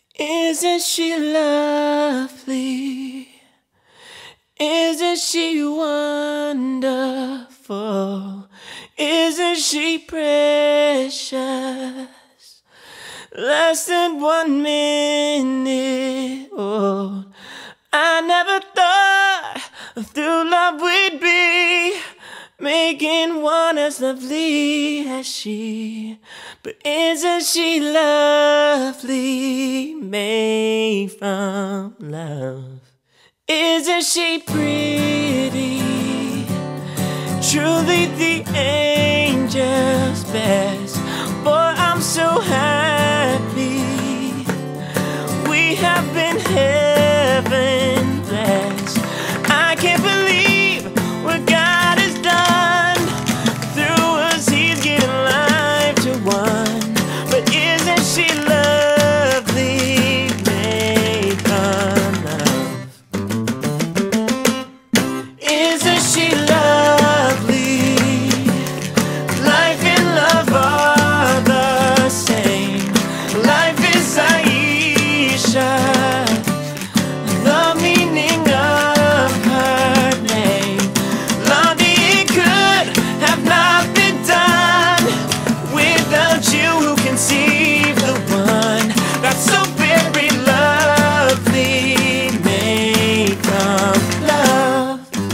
Isn't she lovely? Isn't she wonderful? Isn't she precious? Less than 1 minute old. I never thought through love we'd be making one as lovely as she. But isn't she lovely, made from love? Isn't she pretty, truly the angel's best? Boy, I'm so happy we have been heaven blessed. I can't believe what God has done through us. He's given life to one. But isn't she lovely, made from love? Isn't she lovely? Life and love are the same. Life is Aisha, the meaning of her name. Lottie, it could have not been done without you who conceived the one that's so very lovely, made from love.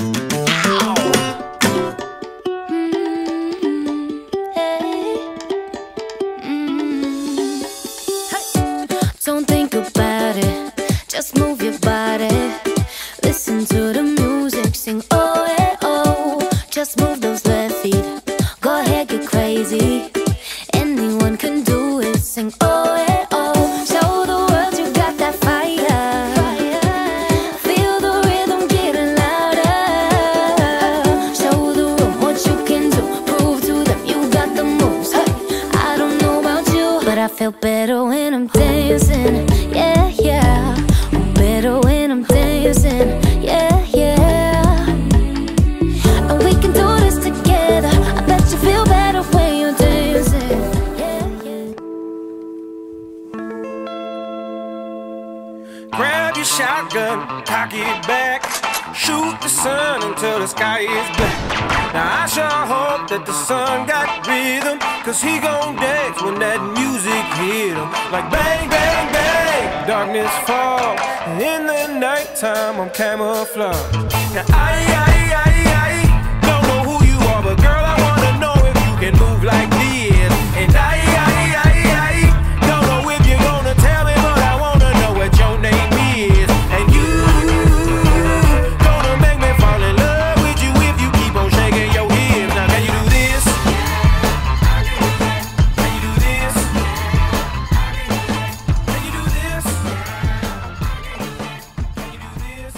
Don't think about it, just move your body. Listen to the music, sing oh eh oh. Just move those left feet, go ahead, get crazy. Anyone can do it, sing oh eh oh. Show the world you got that fire. Feel the rhythm getting louder. Show the room what you can do, prove to them you got the moves. Hey, I don't know about you, but I feel better when I'm dancing. Yeah, yeah. I'm better when I'm dancing. Yeah, yeah. And we can do this together. I bet you feel better when you're dancing. Yeah, yeah. Grab your shotgun, cock it back. Shoot the sun until the sky is black. Now I sure hope that the sun got rhythm, cause he gon' dance when that music hit him. Like bang, bang, bang, darkness fall, and in the nighttime I'm camouflage. Now I don't know who you are, but girl, I wanna know if you can move like this. And I don't know if you're gonna tell me, but I wanna know what your name is. And you gonna make me fall in love with you if you keep on shaking your hips. Now can you do this? Can you do this? Can you do this? Can you do this?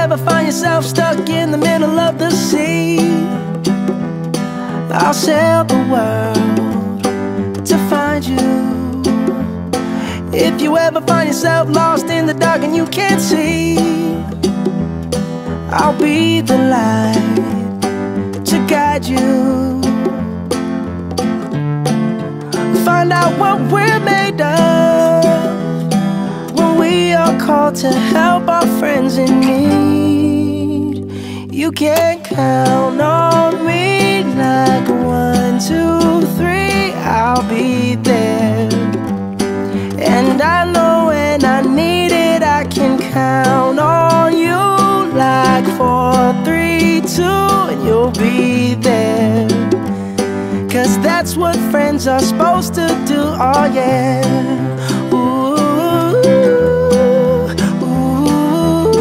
ever find yourself stuck in the middle of the sea, I'll sail the world to find you. If you ever find yourself lost in the dark and you can't see, I'll be the light to guide you. Find out what we're made of when we are called to help our friends in need. You can count on me like 1, 2, 3, I'll be there. And I know when I need it, I can count on you like 4, 3, 2, and you'll be there. 'Cause that's what friends are supposed to do, oh yeah. Ooh, ooh,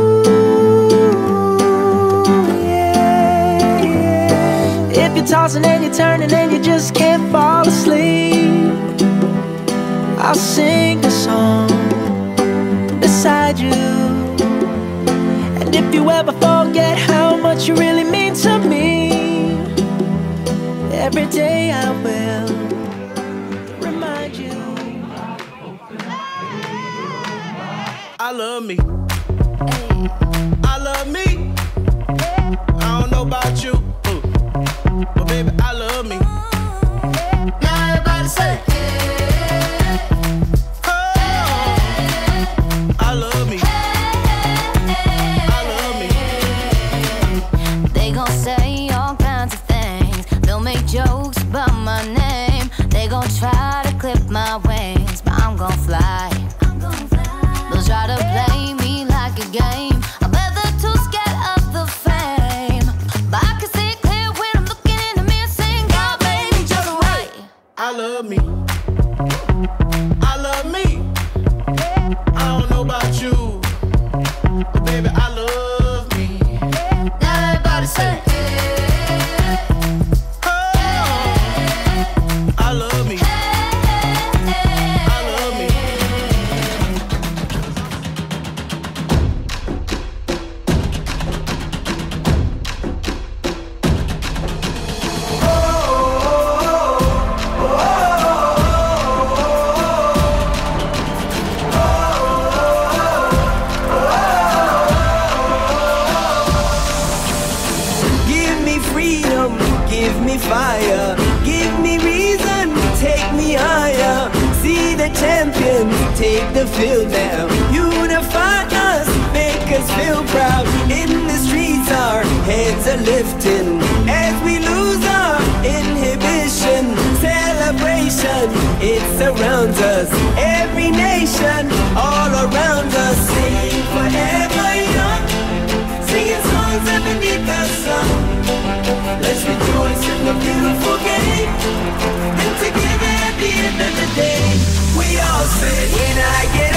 yeah, yeah. If you're tossing and you're turning and you just can't fall asleep, I'll sing a song beside you. And if you ever forget how much you really mean to me, every day I will remind you. I love me. I love me. I don't know about you, but baby, I love me. Now everybody say, oh, I love me. I love me. They gon' say all kinds of things, they'll make jokes about my name, they gon' try to clip my wings, but I'm gon' fly. They'll try to play me like a game, I bet they're too scared of the fame, but I can see it clear when I'm looking in the mirror saying, God made me just right. I love me. I love me. I don't know about you, but baby, I love me. Now everybody say, oh, I love me. I love me. Give me freedom, give me fire, give me reason, take me higher. See the champions take the field now. Unify us, make us feel proud. In the streets our heads are lifting as we lose our inhibition. Celebration, it surrounds us. Every nation, all around us. Sing forever young, singing songs underneath the sun. Let's rejoice in the beautiful game, and together at the end of the day, we all say, when I get